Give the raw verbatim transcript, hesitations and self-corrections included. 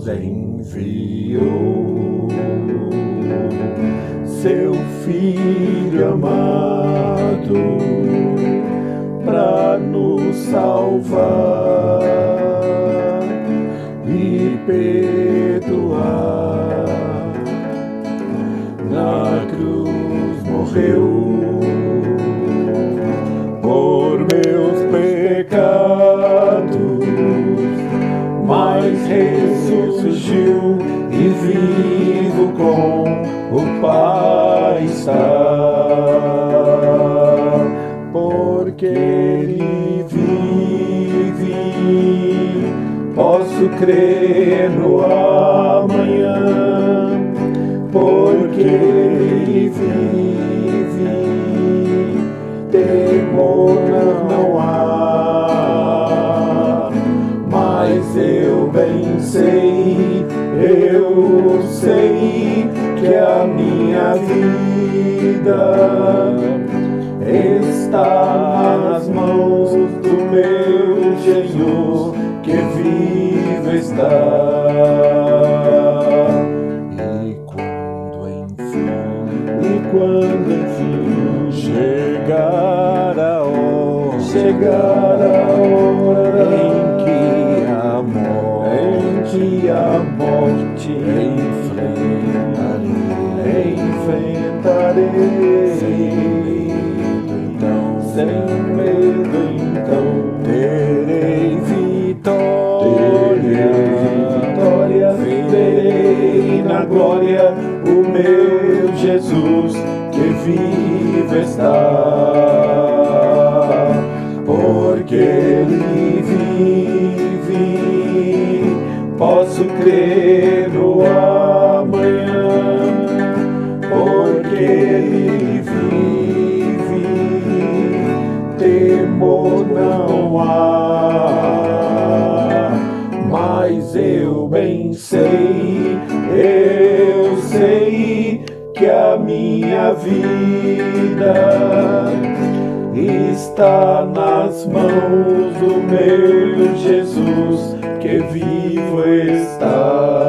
enviou seu Filho amado para nos salvar e perdoar. Na cruz morreu por meus pecados, mas ressurgiu e vivo com o Pai está, porque Ele vive. Posso crer no amanhã, porque Ele vive. Temor não há, mas eu bem sei, eu sei que a minha vida está nas mãos do meu Jesus, que vivo está. E quando enfim, e quando enfim chegar a hora, chegar a hora em que a morte, em que a morte enfrentarei, enfrentarei, sem medo então, sem medo então terei vitória, vitória, verei na glória o meu Jesus, que vivo está, porque Ele vive. Posso crer no amanhã, porque Ele vive. Temor não há, mas eu bem sei, eu sei que a minha vida está nas mãos do meu Jesus, que vivo está.